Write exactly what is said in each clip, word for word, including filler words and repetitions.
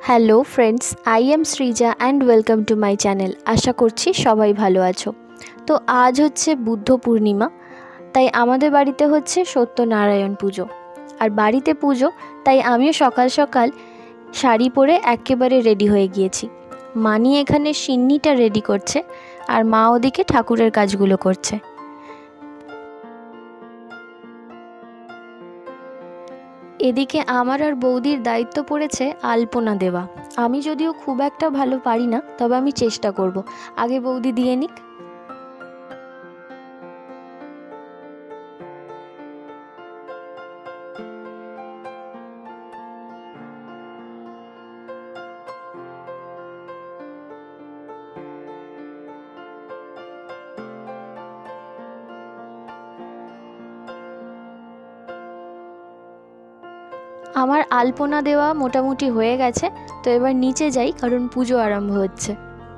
Hello friends, I am Srija and welcome to my channel. আশা করছি সবাই ভালো আছো। তো আজ হচ্ছে বুদ্ধ পূর্ণিমা, তাই আমাদের বাড়িতে হচ্ছে সত্যনারায়ণ পুজো। আর বাড়িতে পুজো, তাই আমিও সকাল সকাল শাড়ি পরে একেবারে রেডি হয়ে গিয়েছি। মানি এখানে সিন্নিটা রেডি করছে আর মা ওদিকে ঠাকুরের কাজগুলো করছে। এদিকে আমার আর বৌদির দায়িত্ব পড়েছে আলপনা দেওয়া। আমি যদিও খুব একটা ভালো পারি না, তবে আমি চেষ্টা করব। আগে বৌদি দিয়ে নিক। আমার আলপনা দেওয়া মোটামুটি হয়ে গেছে, তো এবার নিচে যাই, কারণ পুজো আরম্ভ হচ্ছে।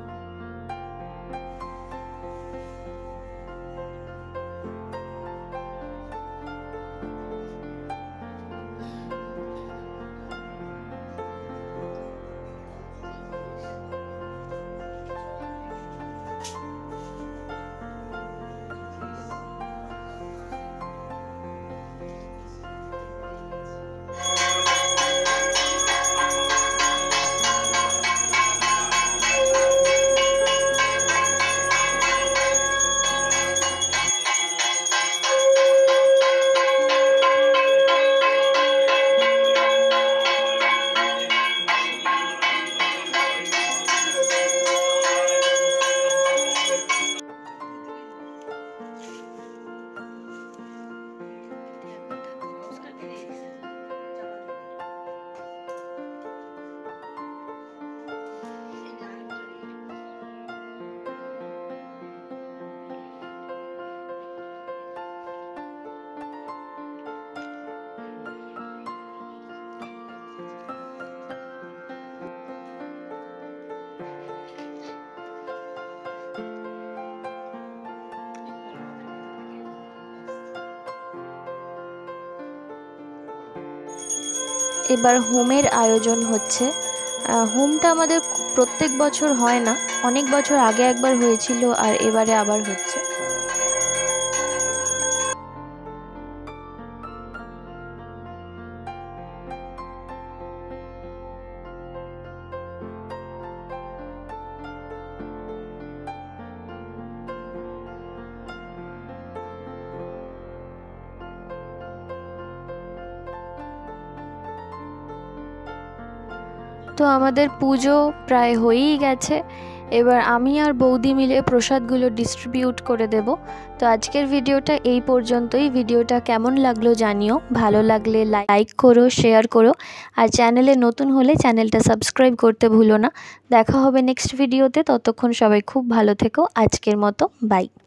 এবার হোমের আয়োজন হচ্ছে। হোমটা আমাদের প্রত্যেক বছর হয় না, অনেক বছর আগে একবার হয়েছিল আর এবারে আবার হচ্ছে। তো আমাদের পুজো প্রায় হয়েই গেছে। এবার আমি আর বৌদি মিলে প্রসাদগুলো ডিস্ট্রিবিউট করে দেব। তো আজকের ভিডিওটা এই পর্যন্তই। ভিডিওটা কেমন লাগলো জানিও, ভালো লাগলে লাইক করো, শেয়ার করো, আর চ্যানেলে নতুন হলে চ্যানেলটা সাবস্ক্রাইব করতে ভুলো না। দেখা হবে নেক্সট ভিডিওতে, ততক্ষণ সবাই খুব ভালো থেকো। আজকের মতো বাই।